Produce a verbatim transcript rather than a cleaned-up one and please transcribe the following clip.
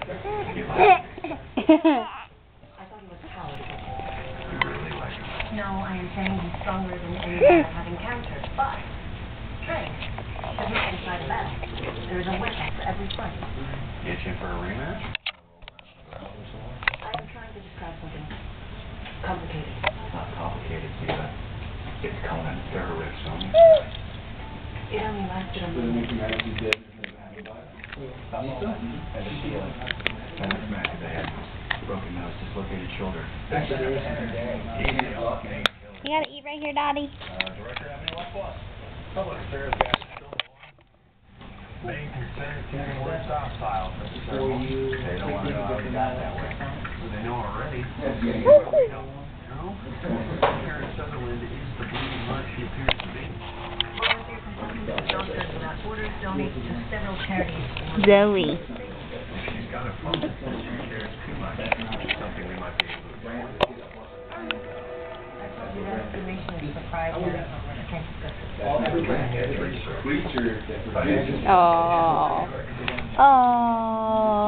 he was cowardly. No, I am saying he's stronger than anyone I have encountered, but strength is not inside a battle. There is a weapon for every fight. Get you for a rematch? I am trying to describe something complicated. It's not complicated, Steve. It's Conan terrorist, son. It only lasted a moment. Panic smack to the head. Broken nose, dislocated shoulder. You gotta eat right here, Dottie. Uh, Director Avenue West Plus. Public affairs guys still main concern carrying word stockpile. They don't want to know how we got that way. They know already. No? Karen Sutherland is the bleeding heart she appears to be. Volunteer from Doctors Without Borders donates to several charities. Zoe. She's got a phone. She cares too much. Something we might be able to do. That information is proprietary. I can't discuss it. Oh. Oh.